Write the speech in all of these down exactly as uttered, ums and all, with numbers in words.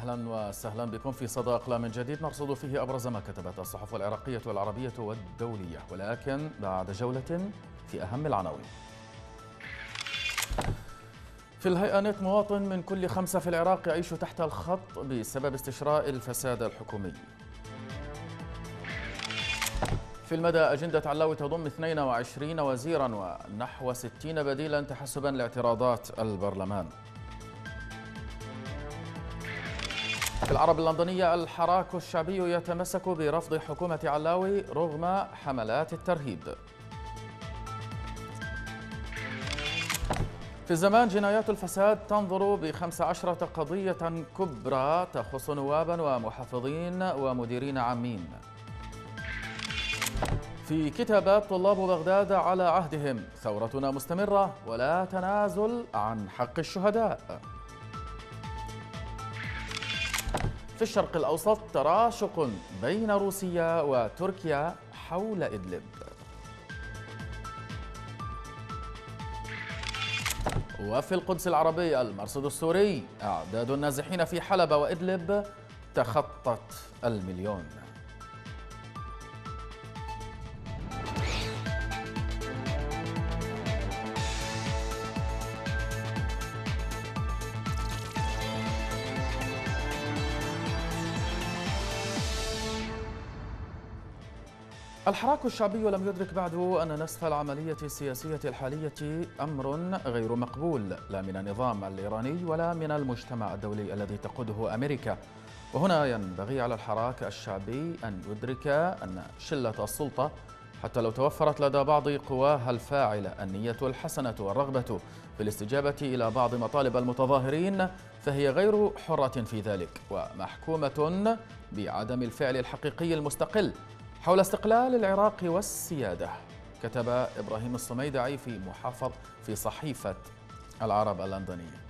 أهلا وسهلا بكم في صدى أقلام جديد نرصد فيه أبرز ما كتبت الصحف العراقية والعربية والدولية، ولكن بعد جولة في أهم العناوين. في الهيئة نت مواطن من كل خمسة في العراق يعيش تحت الخط بسبب استشراء الفساد الحكومي. في المدى أجندة علاوي تضم اثنين وعشرين وزيرا ونحو ستين بديلا تحسبا لاعتراضات البرلمان. في العرب اللندنية الحراك الشعبي يتمسك برفض حكومة علاوي رغم حملات الترهيب. في الزمان جنايات الفساد تنظر بخمس عشرة قضية كبرى تخص نوابا ومحافظين ومديرين عامين. في كتابات طلاب بغداد على عهدهم ثورتنا مستمرة ولا تنازل عن حق الشهداء. في الشرق الأوسط تراشق بين روسيا وتركيا حول إدلب. وفي القدس العربي المرصد السوري أعداد النازحين في حلب وإدلب تخطت المليون. الحراك الشعبي لم يدرك بعد أن نسف العملية السياسية الحالية أمر غير مقبول لا من النظام الإيراني ولا من المجتمع الدولي الذي تقوده أمريكا. وهنا ينبغي على الحراك الشعبي أن يدرك أن شلة السلطة حتى لو توفرت لدى بعض قواها الفاعلة النية الحسنة والرغبة في الاستجابة إلى بعض مطالب المتظاهرين فهي غير حرة في ذلك ومحكومة بعدم الفعل الحقيقي المستقل حول استقلال العراق والسيادة. كتب إبراهيم الصميدعي في محافظ في صحيفة العرب اللندنية.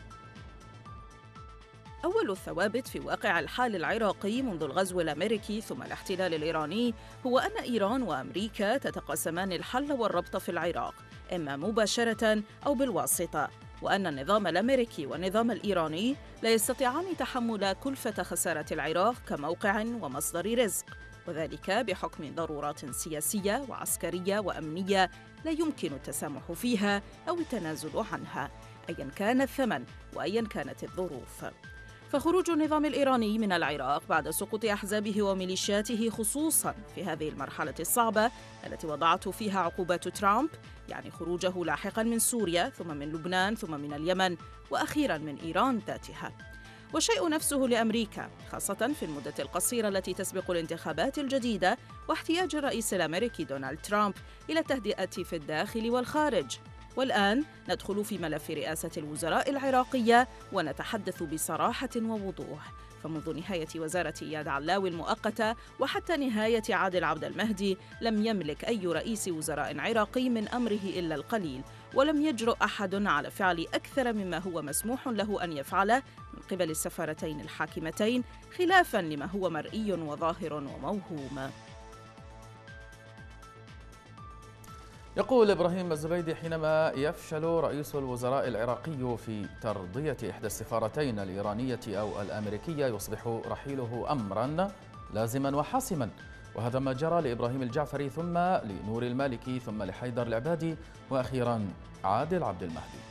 أول الثوابت في واقع الحال العراقي منذ الغزو الأمريكي ثم الاحتلال الإيراني هو أن إيران وأمريكا تتقاسمان الحل والربط في العراق إما مباشرة أو بالواسطة، وأن النظام الأمريكي والنظام الإيراني لا يستطيعان تحمل كلفة خسارة العراق كموقع ومصدر رزق، وذلك بحكم ضرورات سياسية وعسكرية وأمنية لا يمكن التسامح فيها أو التنازل عنها أيا كان الثمن وأيا كانت الظروف. فخروج النظام الإيراني من العراق بعد سقوط أحزابه وميليشياته خصوصاً في هذه المرحلة الصعبة التي وضعته فيها عقوبات ترامب، يعني خروجه لاحقاً من سوريا ثم من لبنان ثم من اليمن وأخيراً من إيران ذاتها. والشيء نفسه لأمريكا خاصة في المدة القصيرة التي تسبق الانتخابات الجديدة واحتياج الرئيس الأمريكي دونالد ترامب إلى التهدئة في الداخل والخارج. والآن ندخل في ملف رئاسة الوزراء العراقية ونتحدث بصراحة ووضوح، فمنذ نهاية وزارة إياد علاوي المؤقتة وحتى نهاية عادل عبد المهدي لم يملك أي رئيس وزراء عراقي من أمره إلا القليل، ولم يجرؤ أحد على فعل أكثر مما هو مسموح له أن يفعله من قبل السفارتين الحاكمتين، خلافاً لما هو مرئي وظاهر وموهوم. يقول إبراهيم الزبيدي: حينما يفشل رئيس الوزراء العراقي في ترضية إحدى السفارتين الإيرانية أو الأمريكية يصبح رحيله أمرا لازما وحاسما، وهذا ما جرى لإبراهيم الجعفري ثم لنور المالكي ثم لحيدر العبادي وأخيرا عادل عبد المهدي.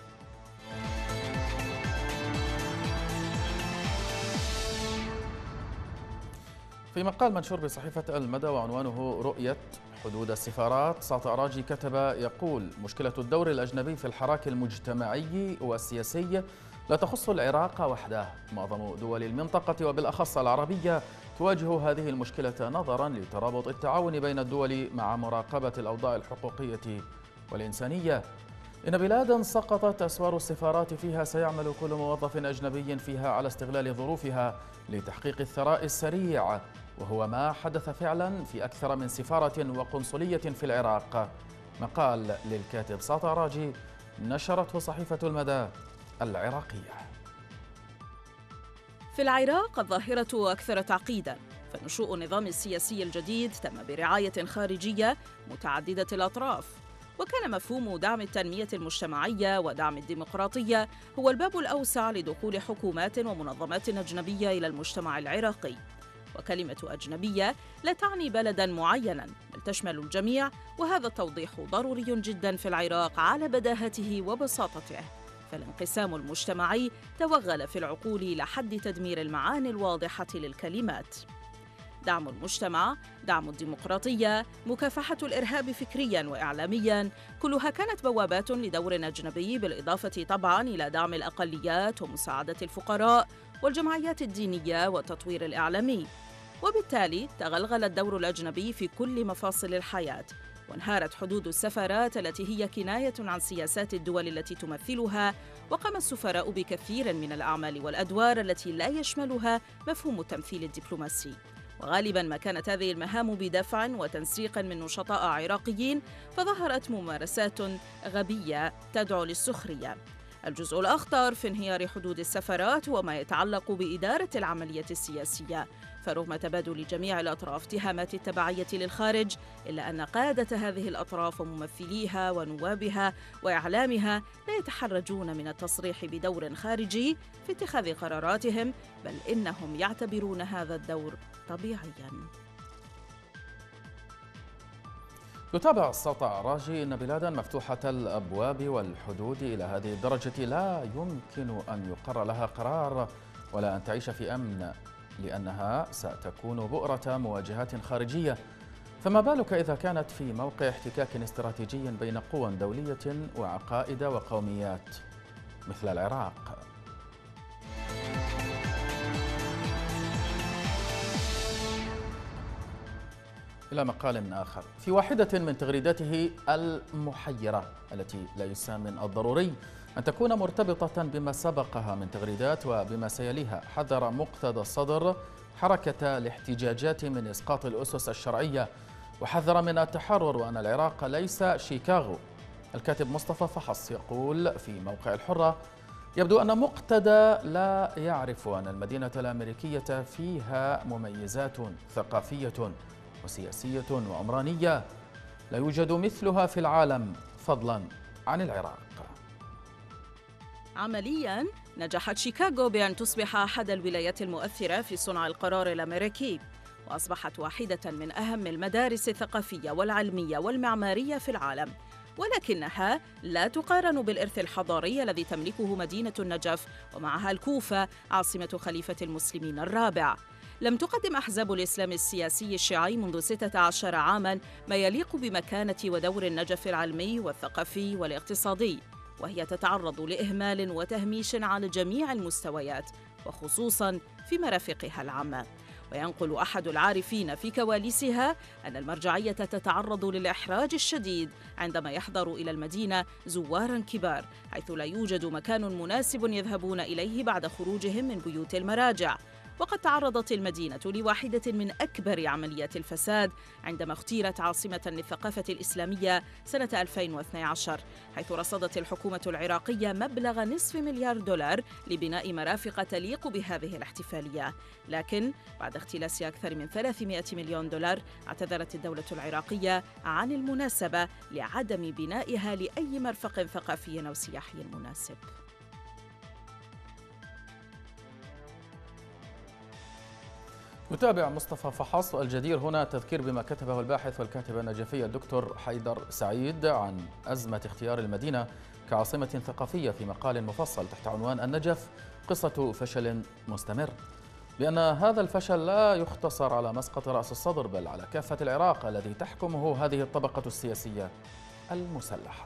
في مقال منشور بصحيفة المدى وعنوانه رؤية حدود السفارات، ساطع راجي كتب يقول: مشكلة الدور الأجنبي في الحراك المجتمعي والسياسي لا تخص العراق وحده، معظم دول المنطقة وبالأخص العربية تواجه هذه المشكلة نظرا لترابط التعاون بين الدول مع مراقبة الأوضاع الحقوقية والإنسانية. إن بلادا سقطت أسوار السفارات فيها سيعمل كل موظف أجنبي فيها على استغلال ظروفها لتحقيق الثراء السريع، وهو ما حدث فعلا في أكثر من سفارة وقنصلية في العراق. مقال للكاتب ساطع راجي نشرته صحيفة المدى العراقية. في العراق الظاهرة أكثر تعقيدا، فنشوء النظام السياسي الجديد تم برعاية خارجية متعددة الأطراف، وكان مفهوم دعم التنمية المجتمعية ودعم الديمقراطية هو الباب الأوسع لدخول حكومات ومنظمات أجنبية إلى المجتمع العراقي. وكلمة أجنبية لا تعني بلداً معيناً، بل تشمل الجميع، وهذا التوضيح ضروري جداً في العراق على بداهته وبساطته. فالانقسام المجتمعي توغل في العقول لحد تدمير المعاني الواضحة للكلمات. دعم المجتمع، دعم الديمقراطية، مكافحة الإرهاب فكرياً وإعلامياً، كلها كانت بوابات لدور أجنبي، بالإضافة طبعاً إلى دعم الأقليات ومساعدة الفقراء والجمعيات الدينية والتطوير الإعلامي. وبالتالي تغلغل الدور الأجنبي في كل مفاصل الحياة، وانهارت حدود السفارات التي هي كناية عن سياسات الدول التي تمثلها، وقام السفراء بكثير من الأعمال والأدوار التي لا يشملها مفهوم التمثيل الدبلوماسي. وغالباً ما كانت هذه المهام بدفع وتنسيق من نشطاء عراقيين، فظهرت ممارسات غبية تدعو للسخرية. الجزء الأخطر في انهيار حدود السفارات هو ما يتعلق بإدارة العملية السياسية، فرغم تبادل جميع الأطراف اتهامات التبعية للخارج، إلا أن قادة هذه الأطراف وممثليها ونوابها وإعلامها لا يتحرجون من التصريح بدور خارجي في اتخاذ قراراتهم، بل إنهم يعتبرون هذا الدور طبيعياً. يتابع الصوت عراجي أن بلادا مفتوحة الأبواب والحدود إلى هذه الدرجة لا يمكن أن يقر لها قرار ولا أن تعيش في أمن، لأنها ستكون بؤرة مواجهات خارجية. فما بالك إذا كانت في موقع احتكاك استراتيجي بين قوى دولية وعقائد وقوميات مثل العراق؟ إلى مقال آخر. في واحدة من تغريداته المحيرة التي لا يسامن الضروري أن تكون مرتبطة بما سبقها من تغريدات وبما سيليها، حذر مقتدى الصدر حركة الاحتجاجات من إسقاط الأسس الشرعية، وحذر من التحرر وأن العراق ليس شيكاغو. الكاتب مصطفى فحص يقول في موقع الحرة: يبدو أن مقتدى لا يعرف أن المدينة الأمريكية فيها مميزات ثقافية وسياسية وعمرانية لا يوجد مثلها في العالم فضلا عن العراق. عملياً نجحت شيكاغو بأن تصبح أحد الولايات المؤثرة في صنع القرار الأمريكي، وأصبحت واحدة من أهم المدارس الثقافية والعلمية والمعمارية في العالم، ولكنها لا تقارن بالإرث الحضاري الذي تملكه مدينة النجف ومعها الكوفة عاصمة خليفة المسلمين الرابع. لم تقدم أحزاب الإسلام السياسي الشيعي منذ ستة عشر عاماً ما يليق بمكانة ودور النجف العلمي والثقافي والاقتصادي، وهي تتعرض لإهمال وتهميش على جميع المستويات، وخصوصاً في مرافقها العامة. وينقل أحد العارفين في كواليسها أن المرجعية تتعرض للإحراج الشديد عندما يحضر إلى المدينة زواراً كبار، حيث لا يوجد مكان مناسب يذهبون إليه بعد خروجهم من بيوت المراجع. وقد تعرضت المدينة لواحدة من أكبر عمليات الفساد عندما اختيرت عاصمة للثقافة الإسلامية سنة ألفين واثني عشر، حيث رصدت الحكومة العراقية مبلغ نصف مليار دولار لبناء مرافق تليق بهذه الاحتفالية. لكن بعد اختلاس أكثر من ثلاثمائة مليون دولار، اعتذرت الدولة العراقية عن المناسبة لعدم بنائها لأي مرفق ثقافي أو سياحي مناسب. يتابع مصطفى فحص. الجدير هنا التذكير بما كتبه الباحث والكاتب النجفي الدكتور حيدر سعيد عن أزمة اختيار المدينة كعاصمة ثقافية في مقال مفصل تحت عنوان النجف قصة فشل مستمر، بأن هذا الفشل لا يختصر على مسقط رأس الصدر بل على كافة العراق الذي تحكمه هذه الطبقة السياسية المسلحة.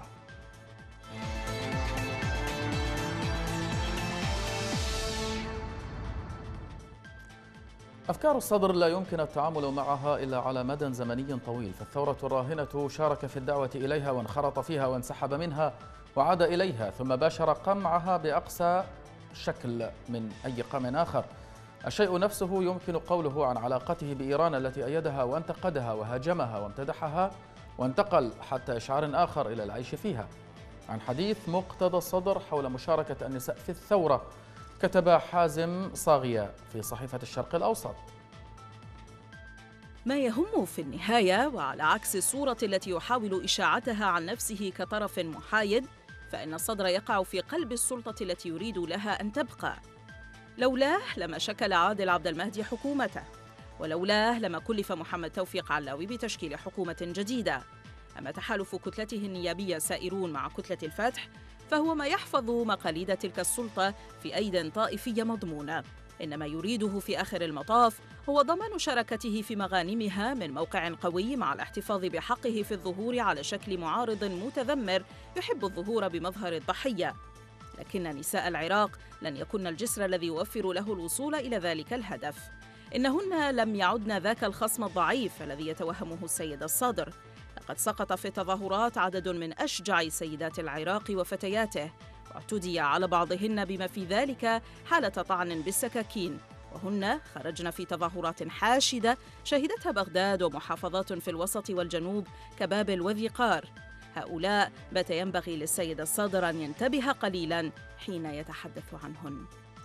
أفكار الصدر لا يمكن التعامل معها إلا على مدى زمني طويل، فالثورة الراهنة شارك في الدعوة إليها وانخرط فيها وانسحب منها وعاد إليها، ثم باشر قمعها بأقسى شكل من أي قمع آخر. الشيء نفسه يمكن قوله عن علاقته بإيران التي أيدها وانتقدها وهاجمها وامتدحها، وانتقل حتى إشعار آخر إلى العيش فيها. عن حديث مقتدى الصدر حول مشاركة النساء في الثورة كتب حازم صاغية في صحيفة الشرق الأوسط: ما يهم في النهاية، وعلى عكس الصورة التي يحاول إشاعتها عن نفسه كطرف محايد، فإن الصدر يقع في قلب السلطة التي يريد لها أن تبقى. لولاه لما شكل عادل عبد المهدي حكومته، ولولاه لما كلف محمد توفيق علاوي بتشكيل حكومة جديدة. أما تحالف كتلته النيابية سائرون مع كتلة الفتح فهو ما يحفظ مقاليد تلك السلطة في أيد طائفية مضمونة، إنما يريده في آخر المطاف هو ضمان شراكته في مغانمها من موقع قوي، مع الاحتفاظ بحقه في الظهور على شكل معارض متذمر يحب الظهور بمظهر الضحية. لكن نساء العراق لن يكن الجسر الذي يوفر له الوصول إلى ذلك الهدف. إنهن لم يعدن ذاك الخصم الضعيف الذي يتوهمه السيد الصدر. لقد سقط في التظاهرات عدد من أشجع سيدات العراق وفتياته، واعتدي على بعضهن بما في ذلك حالة طعن بالسكاكين، وهن خرجن في تظاهرات حاشدة شهدتها بغداد ومحافظات في الوسط والجنوب كبابل وذي قار. هؤلاء بات ينبغي للسيد الصدر أن ينتبه قليلاً حين يتحدث عنهن.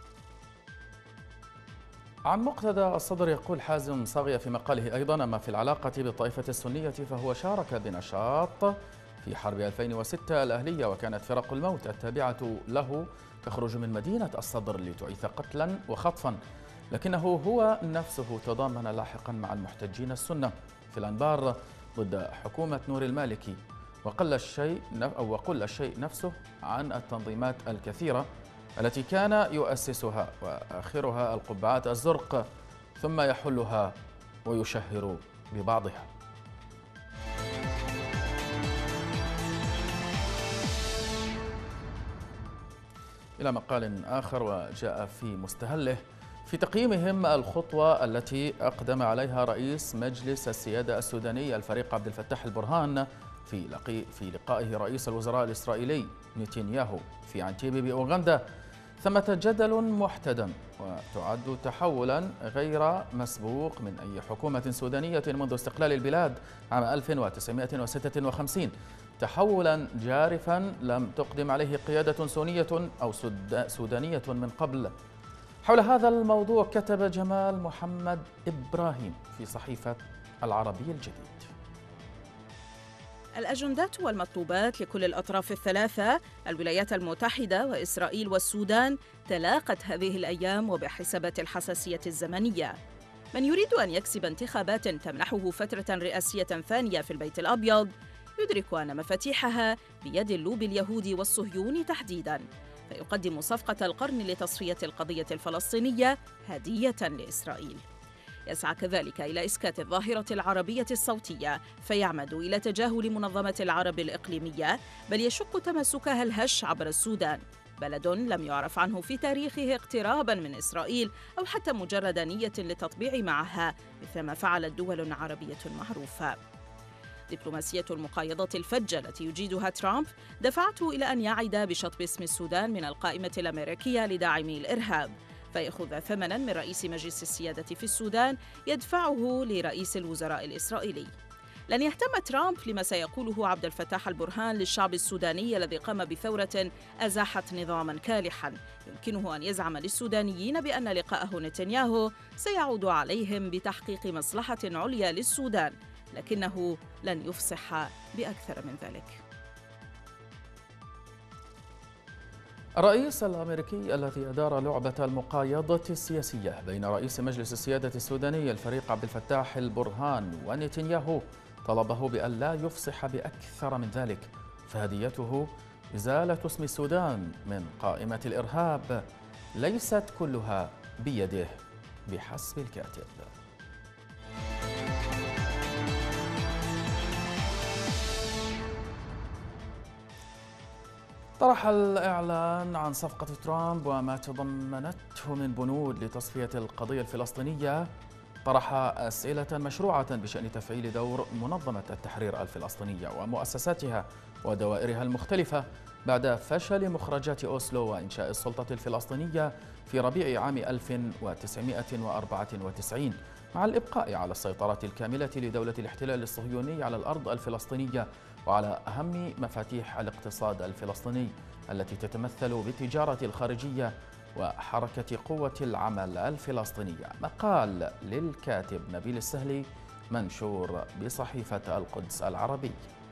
عن مقتدى الصدر يقول حازم صاغية في مقاله أيضاً: أما في العلاقة بالطائفة السنية فهو شارك بنشاط في حرب ألفين وستة الأهلية، وكانت فرق الموت التابعة له تخرج من مدينة الصدر لتعيث قتلاً وخطفاً، لكنه هو نفسه تضامن لاحقاً مع المحتجين السنة في الأنبار ضد حكومة نور المالكي، وقل الشيء أو وقل الشيء نفسه عن التنظيمات الكثيرة التي كان يؤسسها، وآخرها القبعات الزرق، ثم يحلها ويشهر ببعضها. إلى مقال آخر وجاء في مستهله: في تقييمهم الخطوة التي أقدم عليها رئيس مجلس السيادة السوداني الفريق عبد الفتاح البرهان في لقي في لقائه رئيس الوزراء الإسرائيلي نتنياهو في عنتيبي بأوغندا، ثمة جدل محتدم وتعد تحولا غير مسبوق من أي حكومة سودانية منذ استقلال البلاد عام ألف وتسعمائة وستة وخمسين، تحولا جارفا لم تقدم عليه قيادة سونية أو سودانية من قبل. حول هذا الموضوع كتب جمال محمد إبراهيم في صحيفة العربي الجديد: الأجندات والمطلوبات لكل الأطراف الثلاثة، الولايات المتحدة وإسرائيل والسودان، تلاقت هذه الأيام وبحسابات الحساسية الزمنية. من يريد أن يكسب انتخابات تمنحه فترة رئاسية ثانية في البيت الأبيض يدرك أن مفاتيحها بيد اللوبي اليهودي والصهيوني تحديداً، فيقدم صفقة القرن لتصفية القضية الفلسطينية هدية لإسرائيل. يسعى كذلك إلى إسكات الظاهرة العربية الصوتية، فيعمد إلى تجاهل منظمة العرب الإقليمية، بل يشق تمسكها الهش عبر السودان، بلد لم يعرف عنه في تاريخه اقتراباً من إسرائيل أو حتى مجرد نية للتطبيع معها مثلما فعلت دول عربية معروفة. دبلوماسية المقايضات الفجة التي يجيدها ترامب دفعته إلى أن يعد بشطب اسم السودان من القائمة الأمريكية لداعمي الإرهاب، فيأخذ ثمناً من رئيس مجلس السيادة في السودان يدفعه لرئيس الوزراء الإسرائيلي. لن يهتم ترامب لما سيقوله عبد الفتاح البرهان للشعب السوداني الذي قام بثورة أزاحت نظاماً كالحاً. يمكنه أن يزعم للسودانيين بأن لقاءه نتنياهو سيعود عليهم بتحقيق مصلحة عليا للسودان، لكنه لن يفصح بأكثر من ذلك. الرئيس الأمريكي الذي أدار لعبة المقايضة السياسية بين رئيس مجلس السيادة السوداني الفريق عبد الفتاح البرهان ونتنياهو طلبه بأن لا يفصح بأكثر من ذلك، فهديته إزالة اسم السودان من قائمة الإرهاب ليست كلها بيده بحسب الكاتب. طرح الإعلان عن صفقة ترامب وما تضمنته من بنود لتصفية القضية الفلسطينية طرح أسئلة مشروعة بشأن تفعيل دور منظمة التحرير الفلسطينية ومؤسساتها ودوائرها المختلفة بعد فشل مخرجات أوسلو وإنشاء السلطة الفلسطينية في ربيع عام ألف وتسعمائة وأربعة وتسعين، مع الإبقاء على السيطرة الكاملة لدولة الاحتلال الصهيوني على الأرض الفلسطينية وعلى أهم مفاتيح الاقتصاد الفلسطيني التي تتمثل بالتجارة الخارجية وحركة قوة العمل الفلسطينية. مقال للكاتب نبيل السهلي منشور بصحيفة القدس العربي.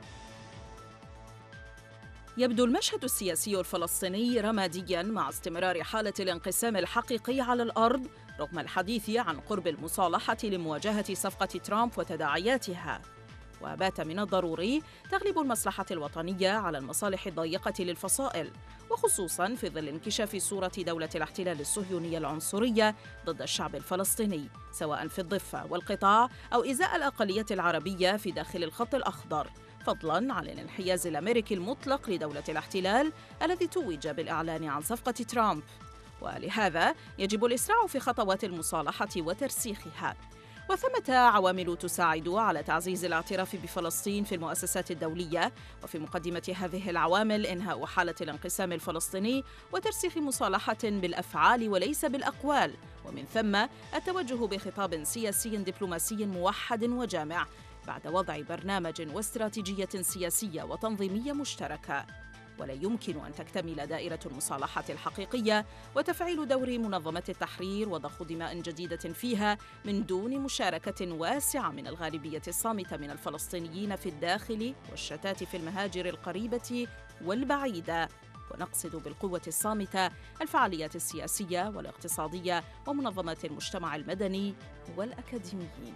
يبدو المشهد السياسي الفلسطيني رمادياً مع استمرار حالة الانقسام الحقيقي على الأرض رغم الحديث عن قرب المصالحة لمواجهة صفقة ترامب وتداعياتها. وبات من الضروري تغلب المصلحة الوطنية على المصالح الضيقة للفصائل، وخصوصاً في ظل انكشاف صورة دولة الاحتلال الصهيونية العنصرية ضد الشعب الفلسطيني سواء في الضفة والقطاع أو إزاء الأقلية العربية في داخل الخط الأخضر، فضلاً عن الانحياز الأمريكي المطلق لدولة الاحتلال الذي توج بالإعلان عن صفقة ترامب. ولهذا يجب الإسراع في خطوات المصالحة وترسيخها. وثمة عوامل تساعد على تعزيز الاعتراف بفلسطين في المؤسسات الدولية، وفي مقدمة هذه العوامل إنهاء حالة الانقسام الفلسطيني وترسيخ مصالحة بالأفعال وليس بالأقوال، ومن ثم التوجه بخطاب سياسي دبلوماسي موحد وجامع بعد وضع برنامج واستراتيجية سياسية وتنظيمية مشتركة. ولا يمكن أن تكتمل دائرة المصالحة الحقيقية وتفعيل دور منظمة التحرير وضخ دماء جديدة فيها من دون مشاركة واسعة من الغالبية الصامتة من الفلسطينيين في الداخل والشتات في المهاجر القريبة والبعيدة. ونقصد بالقوة الصامتة الفعاليات السياسية والاقتصادية ومنظمات المجتمع المدني والأكاديميين.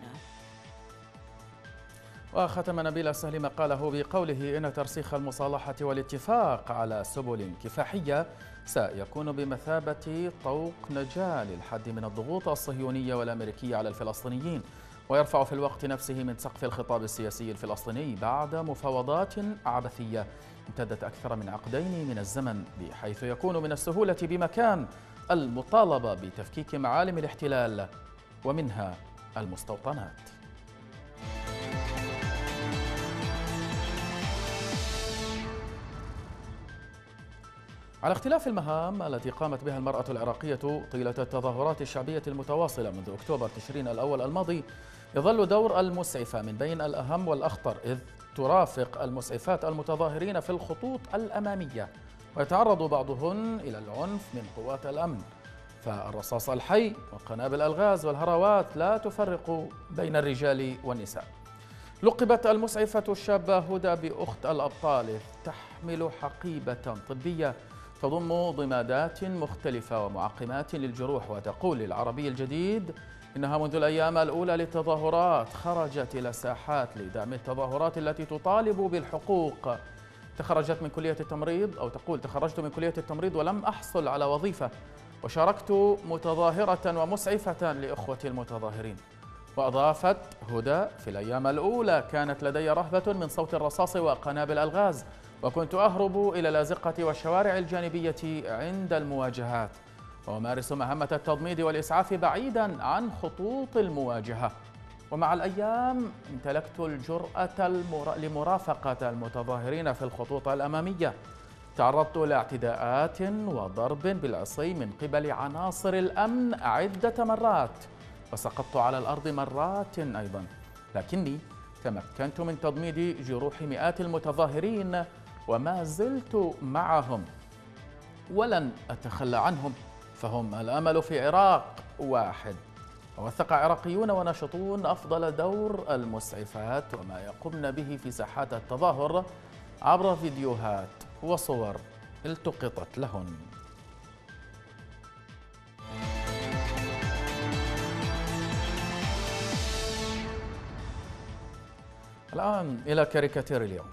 وختم نبيل السهلي مقاله بقوله إن ترسيخ المصالحة والاتفاق على سبل كفاحية سيكون بمثابة طوق نجاة للحد من الضغوط الصهيونية والأمريكية على الفلسطينيين، ويرفع في الوقت نفسه من سقف الخطاب السياسي الفلسطيني بعد مفاوضات عبثية امتدت أكثر من عقدين من الزمن، بحيث يكون من السهولة بمكان المطالبة بتفكيك معالم الاحتلال ومنها المستوطنات. على اختلاف المهام التي قامت بها المرأة العراقية طيلة التظاهرات الشعبية المتواصلة منذ أكتوبر تشرين الأول الماضي، يظل دور المسعفة من بين الأهم والأخطر، إذ ترافق المسعفات المتظاهرين في الخطوط الأمامية، ويتعرض بعضهن إلى العنف من قوات الأمن، فالرصاص الحي وقنابل الغاز والهروات لا تفرق بين الرجال والنساء. لقبت المسعفة الشابة هدى بأخت الأبطال، تحمل حقيبة طبية تضم ضمادات مختلفة ومعقمات للجروح، وتقول للعربي الجديد إنها منذ الأيام الأولى للتظاهرات خرجت إلى الساحات لدعم التظاهرات التي تطالب بالحقوق. تخرجت من كلية التمريض أو تقول تخرجت من كلية التمريض ولم أحصل على وظيفة، وشاركت متظاهرة ومسعفة لإخوتي المتظاهرين. وأضافت هدى في الأيام الأولى كانت لدي رهبة من صوت الرصاص وقنابل الغاز، وكنت أهرب إلى الأزقة والشوارع الجانبية عند المواجهات، وأمارس مهمة التضميد والإسعاف بعيدا عن خطوط المواجهة. ومع الأيام امتلكت الجرأة لمرافقة المتظاهرين في الخطوط الأمامية. تعرضت لاعتداءات وضرب بالعصي من قبل عناصر الأمن عدة مرات، وسقطت على الأرض مرات أيضا، لكني تمكنت من تضميد جروح مئات المتظاهرين وما زلت معهم ولن أتخلى عنهم، فهم الأمل في عراق واحد. ووثق عراقيون وناشطون أفضل دور المسعفات وما يقومن به في ساحات التظاهر عبر فيديوهات وصور التقطت لهن. الآن إلى كاريكاتير اليوم.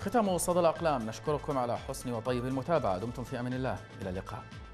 ختام صدى الأقلام، نشكركم على حسن وطيب المتابعة. دمتم في أمان الله، إلى اللقاء.